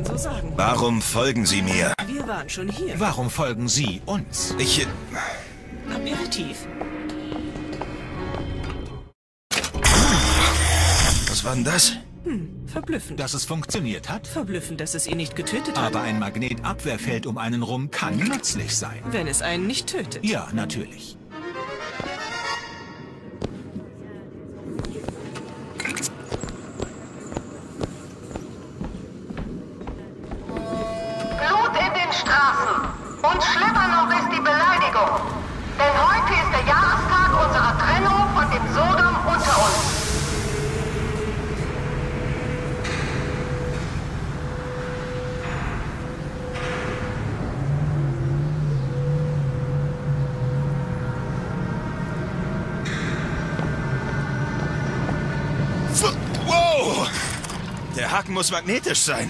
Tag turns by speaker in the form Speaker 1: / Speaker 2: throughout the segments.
Speaker 1: man so sagen.
Speaker 2: Warum folgen Sie mir?
Speaker 1: Wir waren schon hier.
Speaker 3: Warum folgen Sie uns?
Speaker 1: Aperitif.
Speaker 2: Was war denn das?
Speaker 1: Verblüffend.
Speaker 3: Dass es funktioniert hat?
Speaker 1: Verblüffend, dass es ihn nicht getötet hat.
Speaker 3: Aber ein Magnetabwehrfeld um einen rum kann nützlich sein.
Speaker 1: Wenn es einen nicht tötet.
Speaker 3: Ja, natürlich.
Speaker 4: Blut in den Straßen. Und schlimmer noch ist die Beleidigung. Denn heute ist der Jahrestag unserer Trennung von dem Sodom unter uns.
Speaker 2: Wow! Der Haken muss magnetisch sein.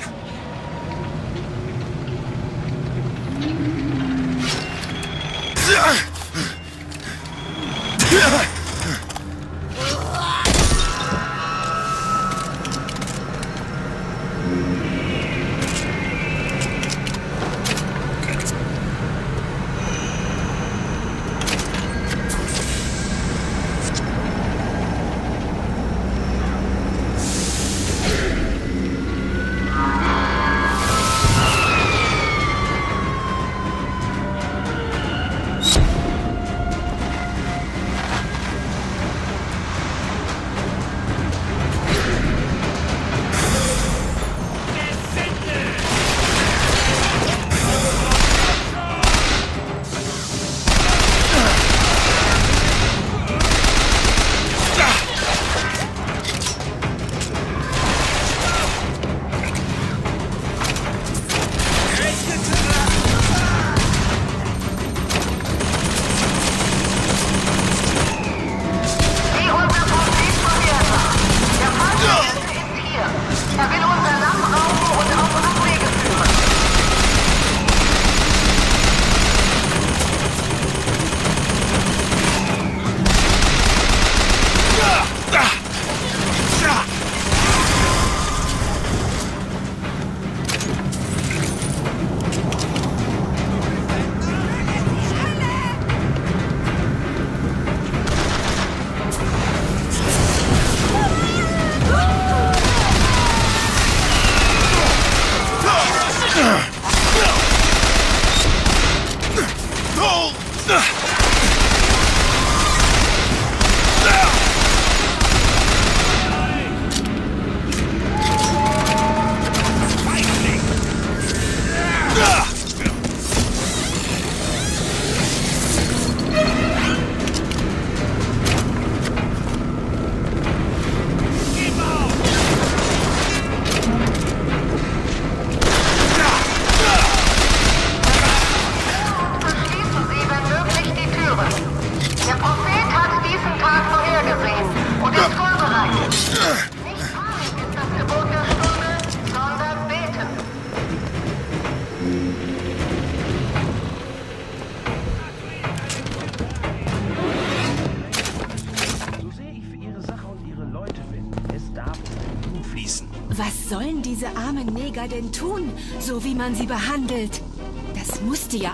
Speaker 5: Was sollen diese armen Neger denn tun, so wie man sie behandelt? Das musste ja...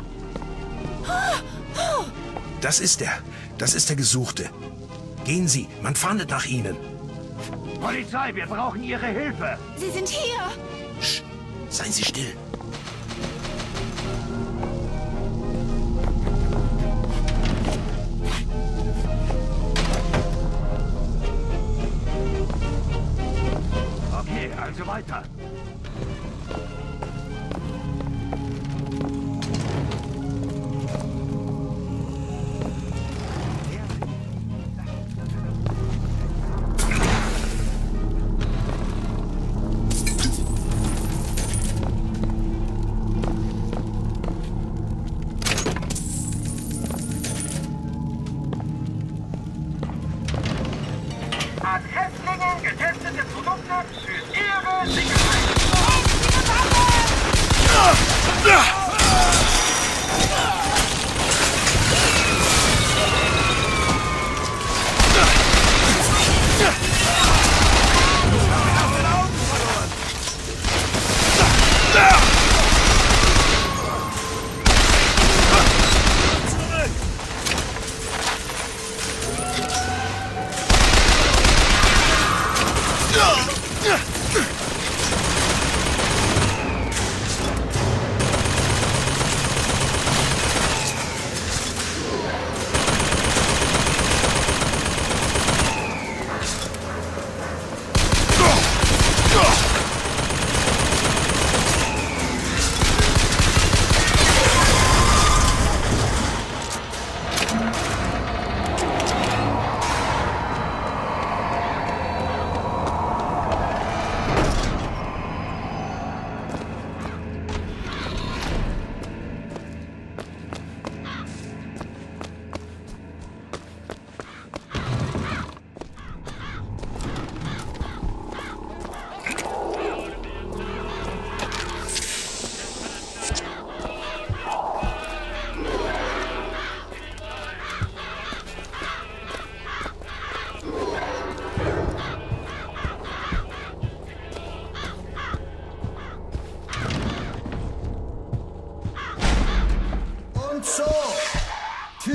Speaker 6: Das ist er. Das ist der Gesuchte. Gehen Sie, man fahndet nach Ihnen.
Speaker 7: Polizei, wir brauchen Ihre Hilfe.
Speaker 5: Sie sind hier!
Speaker 6: Sch, seien Sie still.
Speaker 7: Okay, also weiter.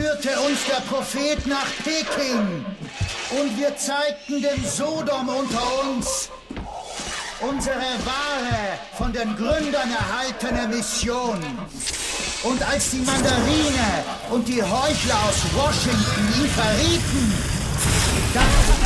Speaker 8: führte uns der Prophet nach Peking. Und wir zeigten dem Sodom unter uns unsere wahre, von den Gründern erhaltene Mission. Und als die Mandarine und die Heuchler aus Washington ihn verrieten, dann...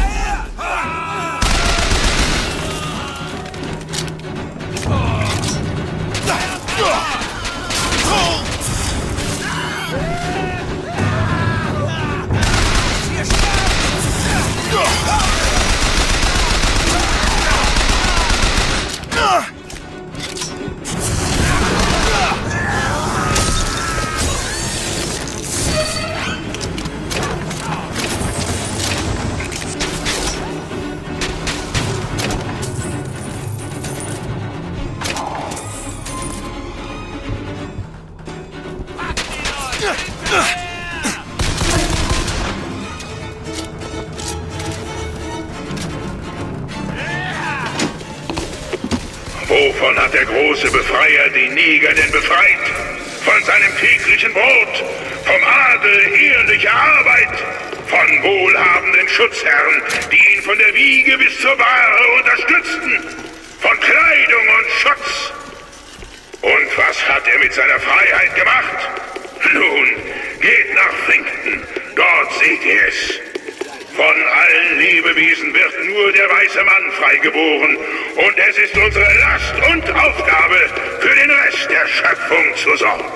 Speaker 9: Wovon hat der große Befreier die Neger denn befreit? Von seinem täglichen Brot, vom Adel ehrlicher Arbeit, von wohlhabenden Schutzherren, die ihn von der Wiege bis zur Bahre unterstützten, von Kleidung und Schutz. Und was hat er mit seiner Freiheit gemacht? Nun, geht nach Finkton, dort seht ihr es. Von allen Lebewesen wird nur der weiße Mann freigeboren. Und es ist unsere Last und Aufgabe, für den Rest der Schöpfung zu sorgen.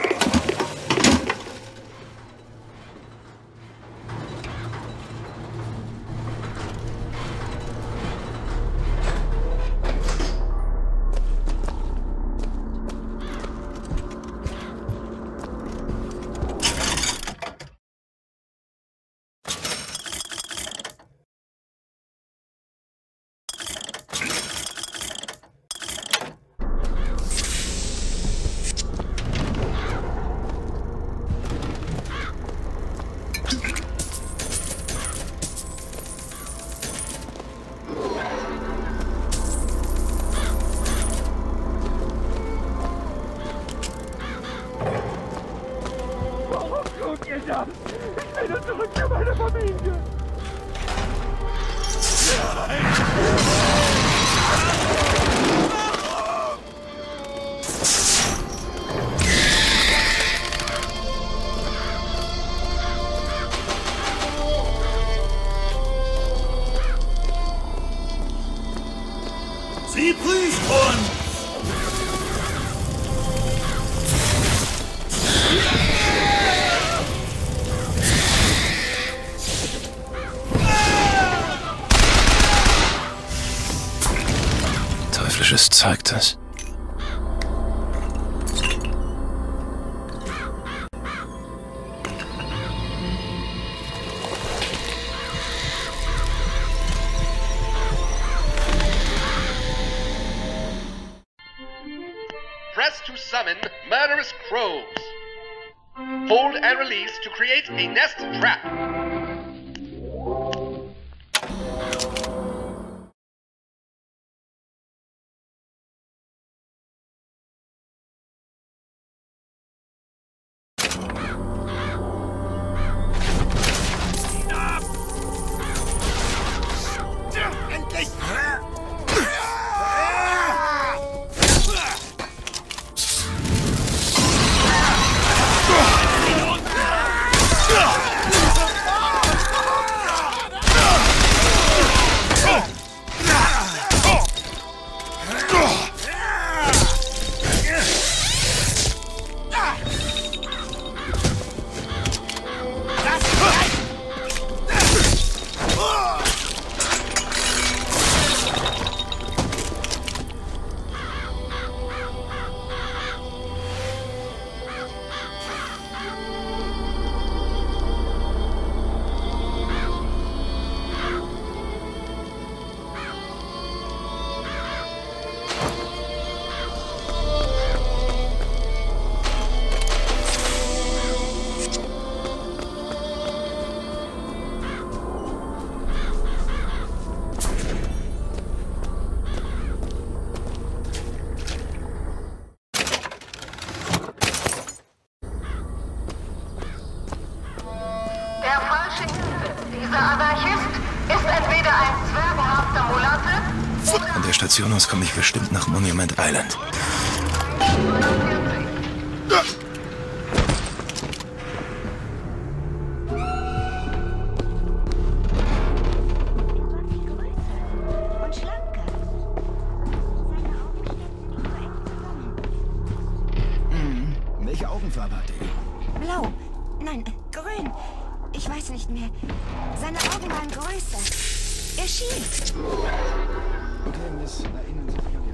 Speaker 7: Ich will nur zurück zu meiner Familie.
Speaker 8: Sie prüft uns!
Speaker 2: Teuflisches Zeug, das.
Speaker 10: Press to summon murderous crows. Hold and release to create a nest trap.
Speaker 4: Dieser Anarchist ist entweder ein zwergenhafter Mulatte.
Speaker 2: Von der Station aus komme ich bestimmt nach Monument Island.
Speaker 6: Welche Augenfarbe hat er?
Speaker 5: Blau. Nein, grün. Ich weiß nicht mehr. Seine Augen waren größer. Er schießt.
Speaker 6: Okay, Miss, erinnern Sie sich an